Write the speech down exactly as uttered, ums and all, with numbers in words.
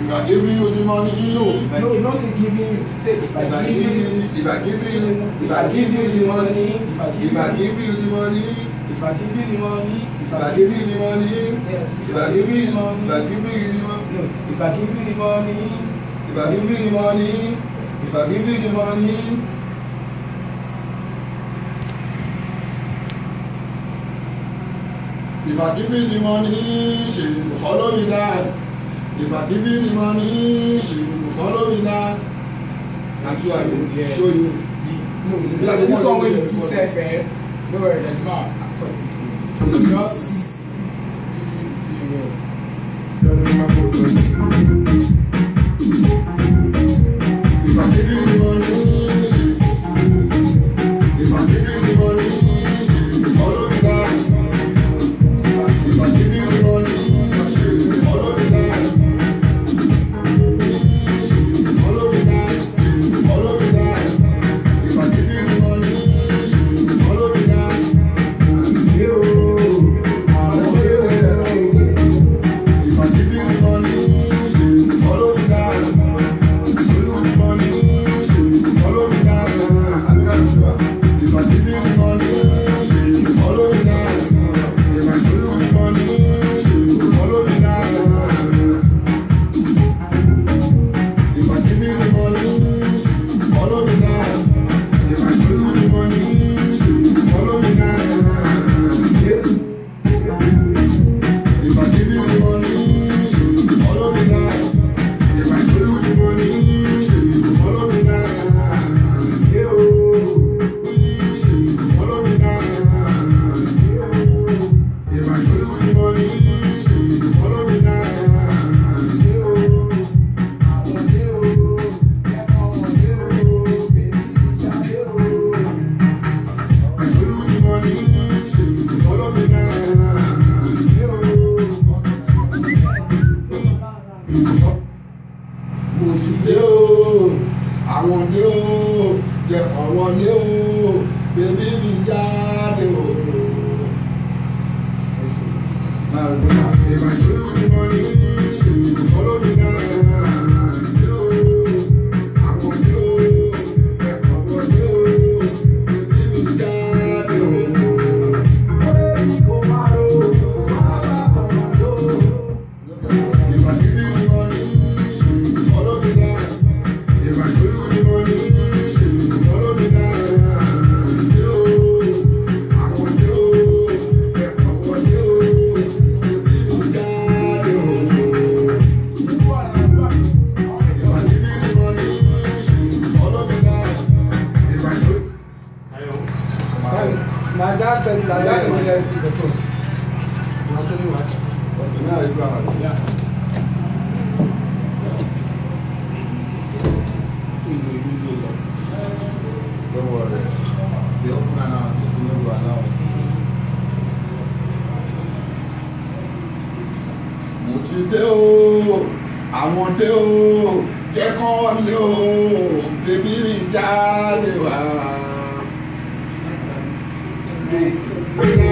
I give you the money, no, no, not say giving you. Say if I give you, if I give you, if I give you the money, if I if I give you the money, if I give you the money, if I give you the money, yes, if I give you, if I give you the money, no, if I give you the money, if I give you the money, if I give you the money. If I give you the money, she will follow me dance. If I give you the money, she will follow me dance. That's why I will yeah. show you. No, no, that's this one when you do self eh? Don't worry, that man, I quite this thing. Just give me the If I give you the money, she, if I give you the money, she will follow me dance. If I give you the money, she will follow me dance. She will follow me dance. She will follow me dance. If I give you the money, she will follow me dance. If I give you the money, she will follow me dance. Give you the money, she will follow me dance. If I give you the money, she will follow me dance. If I show you the money, she will follow me down. If I give you the money, she will follow me down. If I show you the money, she will follow me down. If I give you the money, she will follow me down. If I show you the money, she will follow me down. She will follow me down. If I show you the money, she will follow me down. I show you the money, she will follow me down. Mo ti dé o, àwọn dé o, jẹ́ kàn wọlé o, bébí mi jáde o. If I show you the money, she will follow me down. I want you, I want you, baby, me daddy. If I give you the money, she will follow me down. If I show you the money, she will follow me down. I want you, I want you. My dad told me that dad will help you the phone. I'll tell you what. Okay, now I do have it. Yeah. So you will do a lot. Don't worry. They open now, this thing will announce. Mo ti dé o, àwọn dé o, jẹ́ kán lé o, bébí mi jáde wá.